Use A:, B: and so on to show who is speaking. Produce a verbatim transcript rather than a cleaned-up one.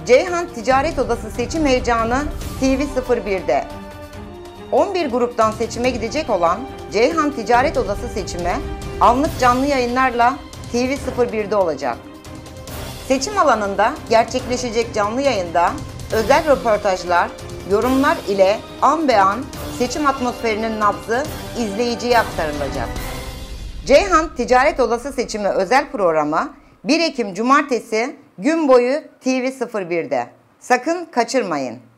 A: Ceyhan Ticaret Odası seçim heyecanı T V sıfır bir'de. on bir gruptan seçime gidecek olan Ceyhan Ticaret Odası seçimi anlık canlı yayınlarla T V sıfır bir'de olacak. Seçim alanında gerçekleşecek canlı yayında özel röportajlar, yorumlar ile an be an seçim atmosferinin nabzı izleyiciye aktarılacak. Ceyhan Ticaret Odası seçimi özel programı bir Ekim Cumartesi gün boyu T V sıfır bir'de. Sakın kaçırmayın.